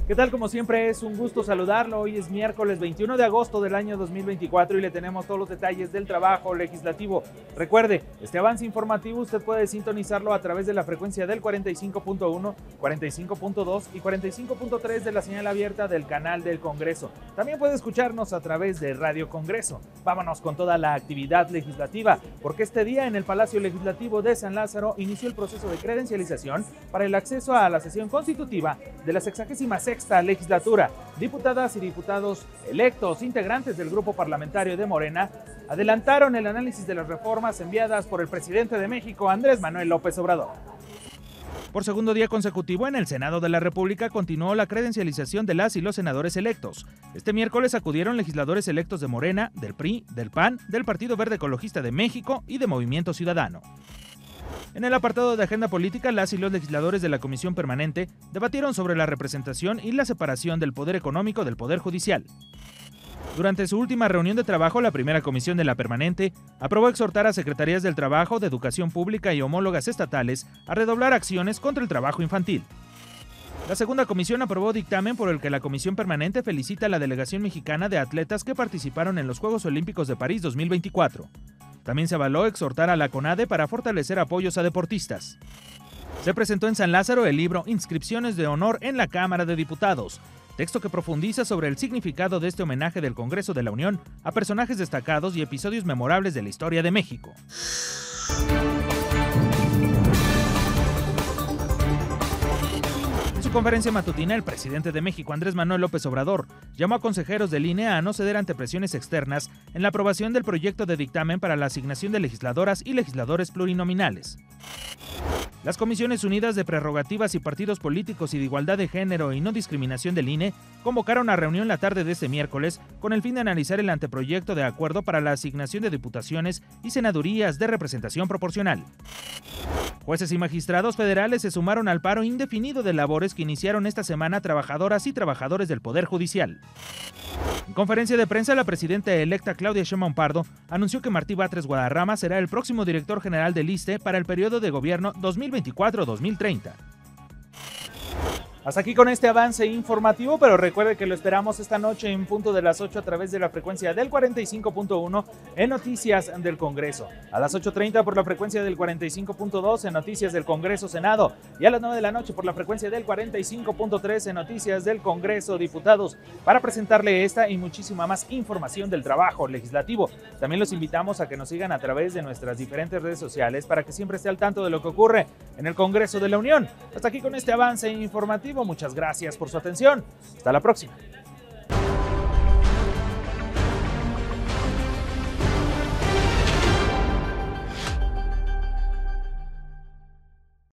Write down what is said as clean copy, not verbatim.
¿Qué tal? Como siempre es un gusto saludarlo. Hoy es miércoles 21 de agosto del año 2024 y le tenemos todos los detalles del trabajo legislativo. Recuerde, este avance informativo usted puede sintonizarlo a través de la frecuencia del 45.1, 45.2 y 45.3 de la señal abierta del canal del Congreso. También puede escucharnos a través de Radio Congreso. Vámonos con toda la actividad legislativa, porque este día en el Palacio Legislativo de San Lázaro inició el proceso de credencialización para el acceso a la sesión constitutiva de la 66ª legislatura. Diputadas y diputados electos, integrantes del grupo parlamentario de Morena, adelantaron el análisis de las reformas enviadas por el presidente de México, Andrés Manuel López Obrador. Por segundo día consecutivo, en el Senado de la República continuó la credencialización de las y los senadores electos. Este miércoles acudieron legisladores electos de Morena, del PRI, del PAN, del Partido Verde Ecologista de México y de Movimiento Ciudadano. En el apartado de agenda política, las y los legisladores de la Comisión Permanente debatieron sobre la representación y la separación del poder económico del poder judicial. Durante su última reunión de trabajo, la primera comisión de la Permanente aprobó exhortar a secretarías del Trabajo, de Educación Pública y homólogas estatales a redoblar acciones contra el trabajo infantil. La segunda comisión aprobó dictamen por el que la Comisión Permanente felicita a la delegación mexicana de atletas que participaron en los Juegos Olímpicos de París 2024. También se avaló exhortar a la CONADE para fortalecer apoyos a deportistas. Se presentó en San Lázaro el libro Inscripciones de Honor en la Cámara de Diputados, texto que profundiza sobre el significado de este homenaje del Congreso de la Unión a personajes destacados y episodios memorables de la historia de México. En su conferencia matutina, el presidente de México, Andrés Manuel López Obrador, llamó a consejeros del INE a no ceder ante presiones externas en la aprobación del proyecto de dictamen para la asignación de legisladoras y legisladores plurinominales. Las Comisiones Unidas de Prerrogativas y Partidos Políticos y de Igualdad de Género y No Discriminación del INE convocaron a reunión la tarde de este miércoles con el fin de analizar el anteproyecto de acuerdo para la asignación de diputaciones y senadurías de representación proporcional. Jueces y magistrados federales se sumaron al paro indefinido de labores que iniciaron esta semana trabajadoras y trabajadores del Poder Judicial. En conferencia de prensa, la presidenta electa Claudia Sheinbaum Pardo anunció que Martí Batres Guadarrama será el próximo director general del ISSSTE para el periodo de gobierno 2024-2030. Hasta aquí con este avance informativo, pero recuerde que lo esperamos esta noche en punto de las 8 a través de la frecuencia del 45.1 en Noticias del Congreso, a las 8:30 por la frecuencia del 45.2 en Noticias del Congreso Senado y a las 9 de la noche por la frecuencia del 45.3 en Noticias del Congreso Diputados, para presentarle esta y muchísima más información del trabajo legislativo. También los invitamos a que nos sigan a través de nuestras diferentes redes sociales para que siempre esté al tanto de lo que ocurre en el Congreso de la Unión. Hasta aquí con este avance informativo. Muchas gracias por su atención. Hasta la próxima.